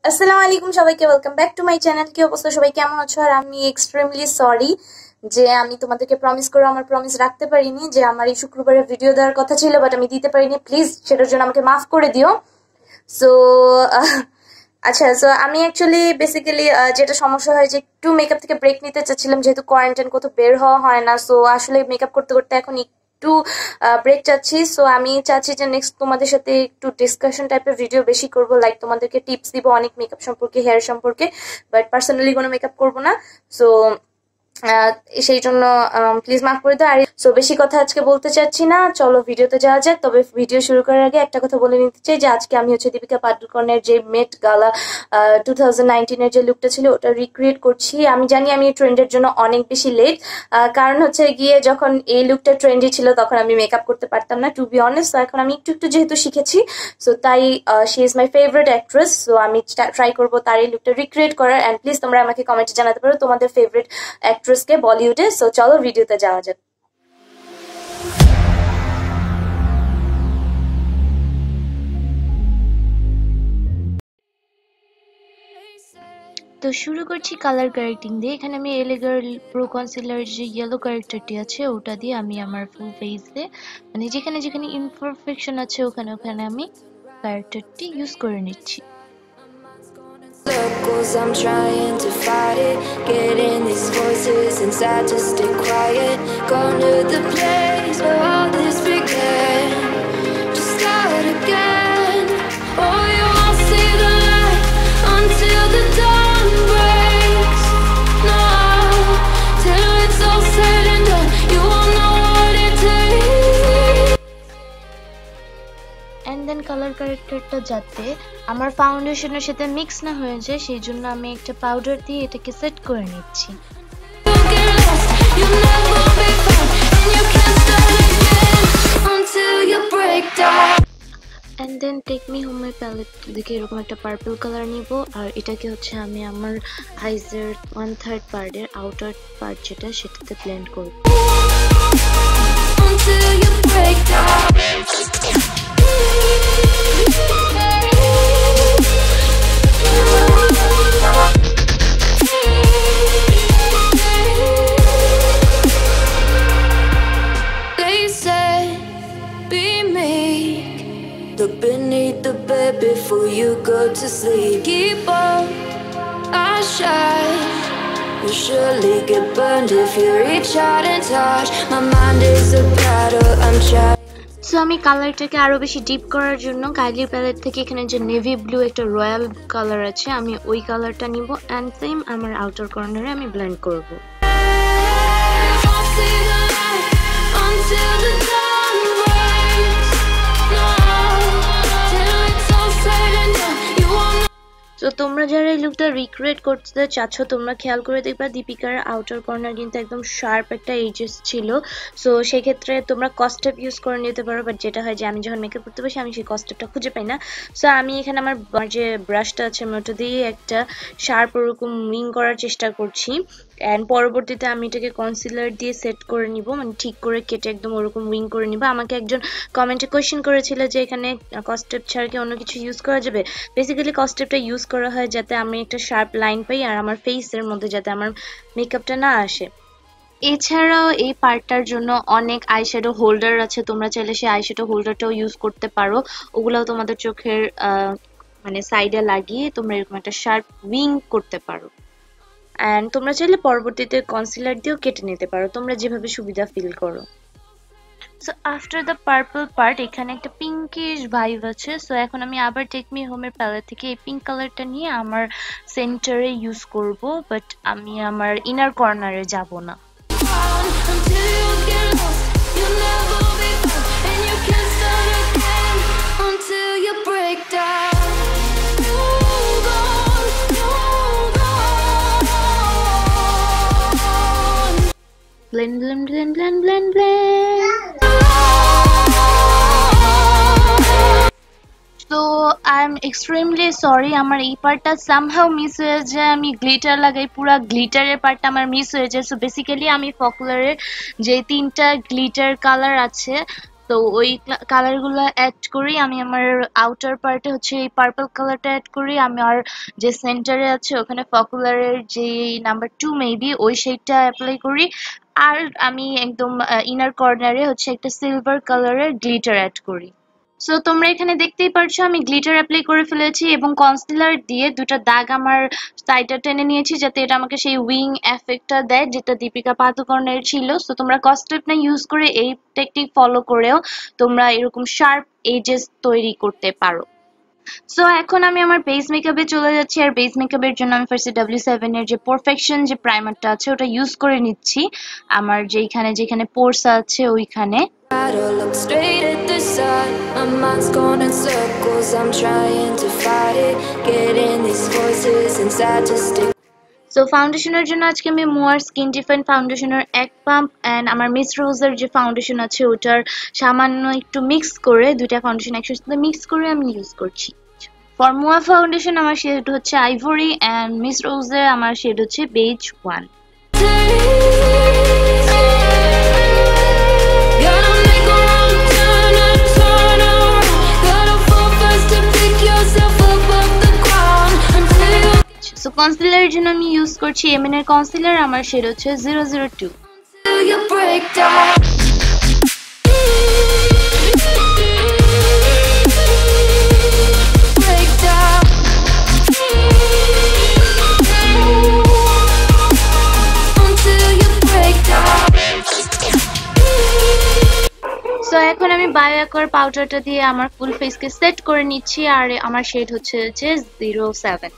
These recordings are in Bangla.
আসসালামু আলাইকুম সবাইকে, welcome back to my channel. কি অবস্থা, সবাই কেমন আছো? আর আমি এক্সট্রিমলি সরি যে আমি তোমাদেরকে প্রমিস করে আমার প্রমিস রাখতে পারিনি, যে আমার এই শুক্রবারে ভিডিও দেওয়ার কথা ছিল বাট আমি দিতে পারিনি। প্লিজ সেটার জন্য আমাকে মাফ করে দিও। সো আচ্ছা, সো আমি অ্যাকচুয়ালি বেসিক্যালি যেটা সমস্যা হয় যে একটু মেকআপ থেকে ব্রেক নিতে চাচ্ছিলাম, যেহেতু কোয়ারেন্টাইন কোথাও বের হওয়া হয় না। সো আসলে মেকআপ করতে করতে এখন একটু ব্রেক চাচ্ছি। সো আমি চাচ্ছি যে নেক্সট তোমাদের সাথে একটু ডিসকাশন টাইপের ভিডিও বেশি করবো, লাইক তোমাদেরকে টিপস দিব অনেক মেকআপ সম্পর্কে, হেয়ার সম্পর্কে, বাট পার্সোনালি কোনো মেকআপ করবো না। সো সেই জন্য প্লিজ মাফ করে দাও। আর সো বেশি কথা আজকে বলতে চাচ্ছি না, চলো ভিডিওতে যাওয়া যাক। তবে ভিডিও শুরু করার আগে একটা কথা বলে নিতে চাই যে আজকে আমি হচ্ছে দীপিকা পাডুকোনের যে মেট গালা 2019 এর যে লুকটা ছিল ওটা রিক্রিয়েট করছি। আমি জানি আমি এই ট্রেন্ডের জন্য অনেক বেশি লেট, কারণ হচ্ছে গিয়ে যখন এই লুকটা ট্রেন্ডি ছিল তখন আমি মেকআপ করতে পারতাম না, টু বি অনেস্ট। তো এখন আমি একটু একটু যেহেতু শিখেছি, সো তাই she is my favourite actress. So আমি ট্রাই করবো তার এই লুকটা রিক্রিয়েট করার। অ্যান্ড প্লিজ তোমরা আমাকে কমেন্টে জানাতে পারো তোমাদের ফেভারিট অ্যাক্ট্রেসকে বলিউডে। সো চলো ভিডিওতে যাওয়া যাক। তো শুরু করছি কালার কারেক্টিং দিয়ে। এখানে আমি এলে গার্ল প্রো কনসিলার যে ইয়েলো কারেক্টারটি আছে ওটা দিয়ে আমি আমার ফুল ফেসে, মানে যেখানে যেখানে ইমপারফেকশন আছে ওখানে ওখানে আমি কারেক্টারটি ইউজ করে নিচ্ছি। I'm trying to fight it, getting these voices inside to stay quiet. Gone to the place where all this began, to start again. Oh, you won't see the light until the dawn breaks. No, till it's all said and done, you won't know what it takes. And then color কারেক্টারটা যাতে আমার ফাউন্ডেশনের সাথে মিক্স না হয়ে যায় সেই জন্য আমি একটা পাউডার দিয়ে এটাকে সেট করে নিচ্ছি। And then take me home my palette থেকে এরকম একটা পার্পল কালার নিব, আর এটাকে হচ্ছে আমি আমার আইজের 1/3 পার্টের আউটার পার্ট যেটা সেটাতে ব্লেন্ড করব। Look beneath the bed before you go to sleep. Keep on, I shine. You'll surely get burned if you reach out and touch. My mind is a battle, I'm trying. So আমি কালারটাকে আরো বেশি ডিপ করার জন্য কাইলি প্যালেট থেকে এখানে যে নেভি ব্লু একটা রয়্যাল কালার আছে আমি ওই কালারটা নিব, এন্ড সেম আমার আউটার কর্নারে আমি ব্লেন্ড করব। তো তোমরা যারা এই লুকটা রিক্রিয়েট করতে চাচ্ছ তোমরা খেয়াল করে দেখবা দীপিকার আউটার কর্নার কিন্তু একদম শার্প একটা এজেস ছিল। সো সেক্ষেত্রে তোমরা কস্টেপ ইউজ করে নিতে পারো, বাট যেটা হয় যে আমি যখন মেকআপ করতে বসি আমি সেই কস্টেপটা খুঁজে পাই না। সো আমি এখানে আমার যে ব্রাশটা আছে আমি ওটা দিয়ে একটা শার্প ওরকম উইং করার চেষ্টা করছি, অ্যান্ড পরবর্তীতে আমি এটাকে কনসিলার দিয়ে সেট করে নিব, মানে ঠিক করে কেটে একদম ওরকম উইং করে নিব। আমাকে একজন কমেন্টে কোয়েশ্চেন করেছিল যে এখানে কস্টেপ ছাড়া কি অন্য কিছু ইউজ করা যাবে। বেসিক্যালি কস্টেপটা ইউজ করা হয় যাতে আমি একটা শার্প লাইন পাই আর আমার ফেসের মধ্যে যাতে আমার মেকআপটা না আসে। এছাড়াও এই পার্টটার জন্য অনেক আইশ্যাডো হোল্ডার আছে, তোমরা চাইলে সেই আইশ্যাডো হোল্ডারটাও ইউজ করতে পারো। ওগুলাও তোমাদের চোখের মানে সাইডে লাগিয়ে তোমরা এরকম একটা শার্প উইং করতে পারো, অ্যান্ড তোমরা চাইলে পরবর্তীতে কনসিলার দিয়েও কেটে নিতে পারো, তোমরা যেভাবে সুবিধা ফিল করো। So after the purple part এখানে একটা পিঙ্কিশ ভাইব আছে। সো এখন আমি আবার টেক মি হোমের প্যালেট থেকে এই পিঙ্ক কালারটা নিয়ে আমার সেন্টারে ইউজ করব, বাট আমি আমার ইনার কর্নারে যাব না। Blend, blend, blend, blend, blend, blend. So I'm extremely sorry, আমার এই পার্টটা সামহাউ মিস হয়ে যায়। আমি গ্লিটার লাগাই, পুরো গ্লিটারের পার্টটা আমার মিস হয়ে যায়। সো বেসিক্যালি আমি ফকলারের যে 3টা গ্লিটার কালার আছে তো ওই কালারগুলো অ্যাড করি আমি আমার আউটার পার্টে হচ্ছে এই পার্পল কালারটা অ্যাড করি, আমি আর যে সেন্টারে আছে ওখানে পপুলারের যে নাম্বার 2 মেবি ওই শেডটা অ্যাপ্লাই করি। আর আমি একদম ইনার কর্নারে হচ্ছে একটা সিলভার কালারের গ্লিটার অ্যাড করি। সো তোমরা এখানে দেখতেই পারছো আমি গ্লিটার অ্যাপ্লাই করে ফেলেছি এবং কনসিলার দিয়ে দুটো দাগ আমার সাইডে টেনে নিয়েছি যাতে এটা আমাকে সেই উইং এফেক্টটা দেয় যেটা দীপিকা পাদুকোনের ছিল। সো তোমরা কস্টেপনা ইউজ করে এই টেকনিক ফলো করেও তোমরা এরকম শার্প এজেস তৈরি করতে পারো। সো এখন আমি আমার বেস মেকআপে চলে যাচ্ছি, আর বেস মেকআপের জন্য আমি ফার্স্টে W7 এর যে পারফেকশন যে প্রাইমারটা আছে ওটা ইউজ করে নিচ্ছি আমার যেখানে পোরস আছে ওইখানে। Look straight at the sun, my mind's going in circles, I'm trying to fight it, getting these voices inside to stick. So ফাউন্ডেশনের জন্য আজকে আমি মোয়ার স্কিন ডিফাইন ফাউন্ডেশনের এক পাম্প অ্যান্ড আমার মিস রোজের যে ফাউন্ডেশন আছে ওটার সামান্য একটু মিক্স করে দুইটা ফাউন্ডেশন একসাথে মিক্স করে আমি ইউজ করছি। ফর মোয়া ফাউন্ডেশন আমার শেড হচ্ছে আইভরি অ্যান্ড মিস রোজের আমার শেড হচ্ছে বেজ 1। সো কনসিলারের জন্য আমি ইউজ করছি এমএন এর কনসিলার, আমার শেড হচ্ছে 002। সো এখন আমি বায়ো অ্যাকোয়ার পাউডারটা দিয়ে আমার ফুল ফেসকে সেট করে নিচ্ছি, আর আমার শেড হচ্ছে যে 07।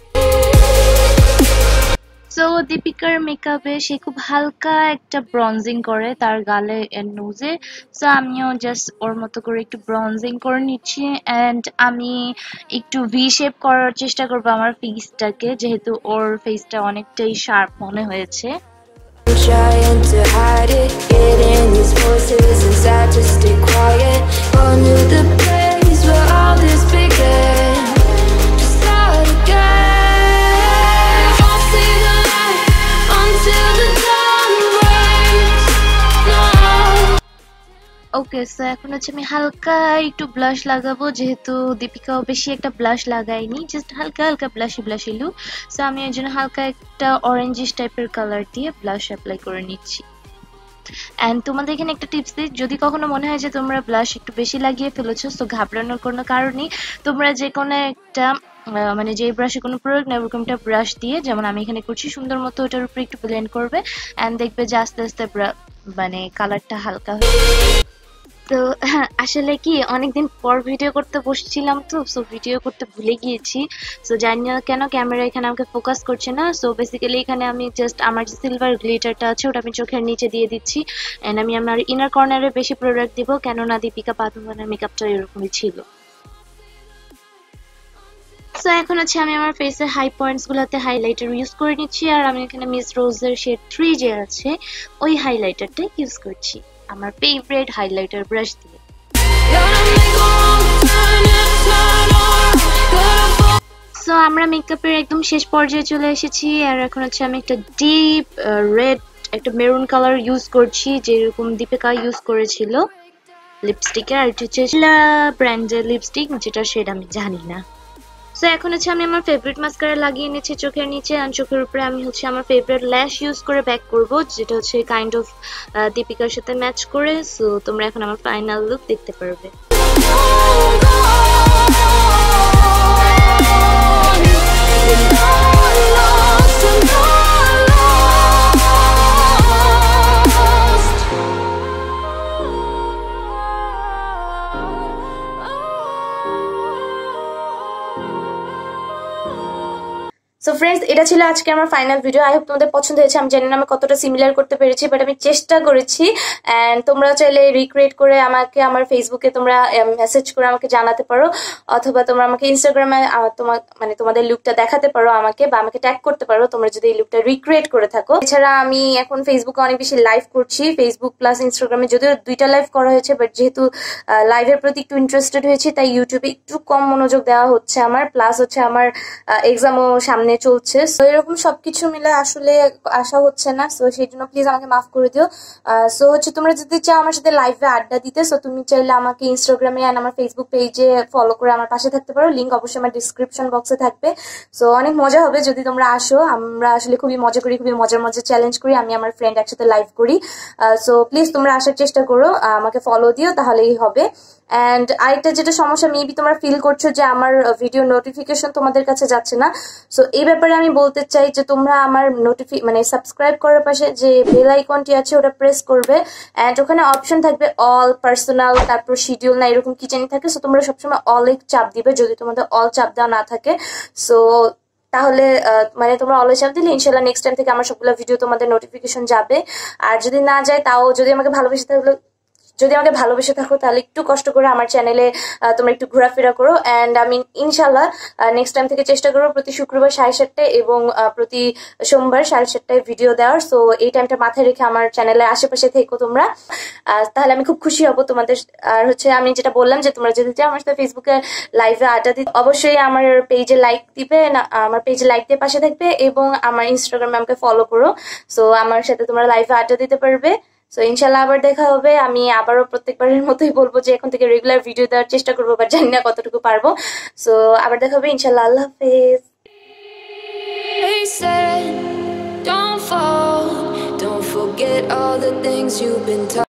সো দীপিকার মেকআপে সে খুব হালকা একটা ব্রঞ্জিং করে তার গালে এন্ড নোজে। সো আমিও জাস্ট ওর মতো করে একটু ব্রঞ্জিং করে নিচ্ছি অ্যান্ড আমি একটু ভি শেপ করার চেষ্টা করবো আমার ফেসটাকে, যেহেতু ওর ফেসটা অনেকটাই শার্প মনে হয়েছে। Trying to hide it, getting these voices inside to stay quiet. On to the place where all this began. Just start again. I'll see the light until the dawn breaks. No. Okay, so এখন হচ্ছে আমি হালকা একটু ব্লাশ লাগাবো, যেহেতু দীপিকাও বেশি একটা ব্লাশ লাগায়নি, জাস্ট হালকা হালকা ব্লাশি লুক। সো আমি এর জন্য হালকা একটা অরেঞ্জিশ টাইপের কালার দিয়ে ব্লাশ অ্যাপ্লাই করে নিচ্ছি। অ্যান্ড তোমাদের এখানে একটা টিপস দিই, যদি কখনো মনে হয় যে তোমরা ব্লাশ একটু বেশি লাগিয়ে ফেলেছো, সো ঘাবড়ানোর কোনো কারণই, তোমরা যে কোনো একটা মানে যে ব্রাশে কোনো প্রয়োগ নেই ওরকম একটা ব্রাশ দিয়ে, যেমন আমি এখানে করছি, সুন্দর মতো ওটার উপরে একটু ব্লেন্ড করবে অ্যান্ড দেখবে যে আস্তে আস্তে মানে কালারটা হালকা হয়ে। তো আসলে কি অনেকদিন পর ভিডিও করতে বসছিলাম, তো সো ভিডিও করতে ভুলে গিয়েছি। সো জানি না কেন ক্যামেরা এখানে আমাকে ফোকাস করছে না। সো বেসিক্যালি এখানে আমি জাস্ট আমার যে সিলভার গ্লিটারটা আছে ওটা আমি চোখের নিচে দিয়ে দিচ্ছি অ্যান্ড আমি আমার ইনার কর্নারে বেশি প্রোডাক্ট দিব, কেননা দীপিকা পাদুকোনের মেকআপটা এরকমই ছিল। সো এখন হচ্ছে আমি আমার ফেসের হাই পয়েন্টস গুলোতে হাইলাইটার ইউজ করে নিচ্ছি, আর আমি এখানে মিস রোজের শেড 3 যে আছে ওই হাইলাইটারটা ইউজ করছি আমার ফেভারিট হাইলাইটার ব্রাশ দিয়ে। সো আমরা মেকআপের একদম শেষ পর্যায়ে চলে এসেছি, আর এখন হচ্ছে আমি একটা ডিপ রেড একটা মেরুন কালার ইউজ করছি, যেরকম দীপিকা ইউজ করেছিল লিপস্টিকে, আর এটা হচ্ছে ব্র্যান্ডের লিপস্টিক যেটা শেড আমি জানি না। সো এখন হচ্ছে আমি আমার ফেভারিট মাস্কারা লাগিয়ে নিচ্ছি চোখের নিচে, আর চোখের উপরে আমি হচ্ছে আমার ফেভারিট ল্যাশ ইউজ করে ব্যাক করব, যেটা হচ্ছে কাইন্ড অফ দীপিকার সাথে ম্যাচ করে। সো তোমরা এখন আমার ফাইনাল লুক দেখতে পারবে। সো ফ্রেন্ডস, এটা ছিল আজকে আমার ফাইনাল ভিডিও। আই হোপ তোমাদের পছন্দ হয়েছে। আমি জানি না আমি কতটা সিমিলার করতে পেরেছি, বাট আমি চেষ্টা করেছি। অ্যান্ড তোমরা চাইলে রিক্রিয়েট করে আমাকে আমার ফেসবুকে তোমরা মেসেজ করে আমাকে জানাতে পারো, অথবা তোমরা আমাকে ইনস্টাগ্রামে তোমাদের লুকটা দেখাতে পারো আমাকে, বা আমাকে ট্যাগ করতে পারো তোমরা যদি এই লুকটা রিক্রিয়েট করে থাকো। এছাড়া আমি এখন ফেসবুকে অনেক বেশি লাইভ করছি, ফেসবুক প্লাস ইনস্টাগ্রামে, যদিও 2টা লাইভ করা হয়েছে, বাট যেহেতু লাইভের প্রতি একটু ইন্টারেস্টেড হয়েছি তাই ইউটিউবে একটু কম মনোযোগ দেওয়া হচ্ছে আমার। প্লাস হচ্ছে আমার এক্সামও সামনে চলছে। সো এরকম সবকিছু মিলে আসলে আসা হচ্ছে না, সো সেই জন্য প্লিজ আমাকে মাফ করে দিও। সো হচ্ছে তোমরা যদি চাও আমার সাথে লাইভে আড্ডা দিতে, সো তুমি চাইলে আমাকে ইনস্টাগ্রামে অ্যান্ড আমার ফেসবুক পেজে ফলো করে আমার পাশে থাকতে পারো। লিঙ্ক অবশ্যই আমার ডিসক্রিপশন বক্সে থাকবে। সো অনেক মজা হবে যদি তোমরা আসো। আমরা আসলে খুবই মজা করি, খুবই মজার মজার চ্যালেঞ্জ করি, আমি আমার ফ্রেন্ড একসাথে লাইভ করি। সো প্লিজ তোমরা আসার চেষ্টা করো, আমাকে ফলো দিও, তাহলেই হবে। অ্যান্ড আরেকটা যেটা সমস্যা মেবি তোমরা ফিল করছো যে আমার ভিডিও নোটিফিকেশন তোমাদের কাছে যাচ্ছে না, সো এই ব্যাপারে আমি বলতে চাই যে তোমরা আমার মানে সাবস্ক্রাইব করার পাশে যে বেল আইকনটি আছে ওটা প্রেস করবে, অ্যান্ড ওখানে অপশন থাকবে অল, পার্সোনাল, তারপর শিডিউল না এরকম কি জানি থাকে। সো তোমরা সবসময় অলে চাপ দিবে, যদি তোমাদের অল চাপ দেওয়া না থাকে সো তাহলে মানে তোমরা অলওয়েজ চাপ দিলে ইনশাল্লাহ নেক্সট টাইম থেকে আমার সবগুলো ভিডিও তোমাদের নোটিফিকেশন যাবে। আর যদি না যায় তাও যদি আমাকে ভালোবেসে থাকো তাহলে একটু কষ্ট করে আমার চ্যানেলে তোমরা একটু ঘোরাফেরা করো। অ্যান্ড আমি ইনশাল্লাহ নেক্সট টাইম থেকে চেষ্টা করবো প্রতি শুক্রবার 7:30টায় এবং প্রতি সোমবার 7:30টায় ভিডিও দেওয়ার। সো এই টাইমটা মাথায় রেখে আমার চ্যানেলের আশেপাশে থেকো তোমরা, তাহলে আমি খুব খুশি হব তোমাদের। আর হচ্ছে আমি যেটা বললাম যে তোমরা যদি চাও আমার সাথে ফেসবুকে লাইভে আড্ডা দিতে, অবশ্যই আমার পেজে লাইক দিবে, আমার পেজে লাইক দিয়ে পাশে থাকবে এবং আমার ইনস্টাগ্রামে আমাকে ফলো করো। সো আমার সাথে তোমরা লাইভে আড্ডা দিতে পারবে। সো ইনশাল্লাহ আবার দেখা হবে। আমি আবারও প্রত্যেকবারের মতোই বলবো যে এখন থেকে রেগুলার ভিডিও দেওয়ার চেষ্টা করবো, বাট জানি না কতটুকু পারবো। সো আবার দেখা হবে ইনশাল্লাহ। আল্লাহ হাফেজ। They said, don't fall, don't forget all the things you've been taught.